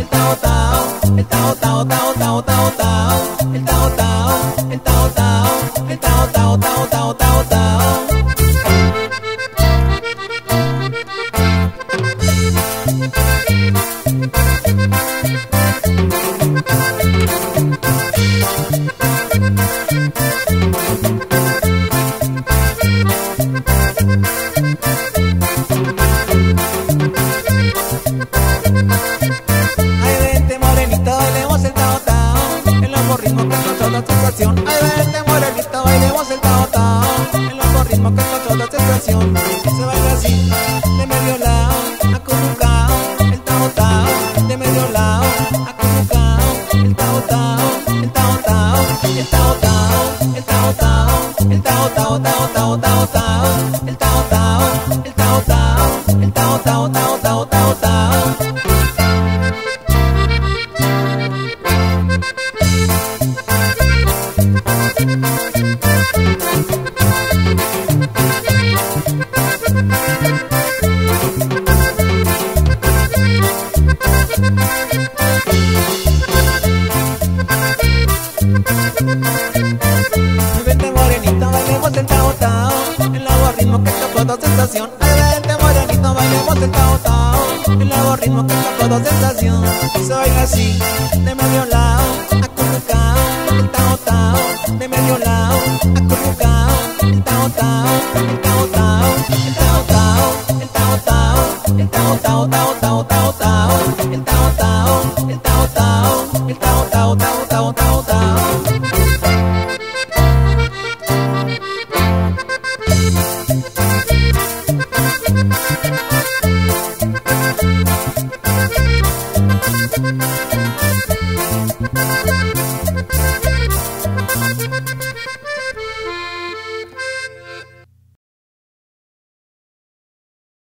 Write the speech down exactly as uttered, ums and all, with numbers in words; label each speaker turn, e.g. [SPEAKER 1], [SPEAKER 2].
[SPEAKER 1] el tao tao, el tao tao tao tao tao tao, el tao tao, el tao tao, el tao tao tao tao tao tao. Ay, vente morenito, bailemos el tao tao, el nuevo ritmo que controla tu sensación. Ay, vente morenito, bailemos el tao tao, el nuevo ritmo que controla tu sensación. Se baila así, de medio lado, acurrucao, el tao tao, de medio lado, acurrucao, el tao tao, el tao tao, el tao tao, el tao tao, el tao tao tao tao tao tao, el tao tao, el tao tao, el tao tao tao tao tao tao. Vente morenito, bailemos el tao tao, el nuevo ritmo que capta tu sensación. Ay, vente morenito, bailemos el tao tao, el nuevo ritmo que capta tu sensación. Se baila así, de medio lado, acurrucao, el tao tao, de medio lado, acurrucao, el tao tao, el tao tao, el tao tao, el tao tao, el tao tao tao tao tao tao, el tao tao, el tao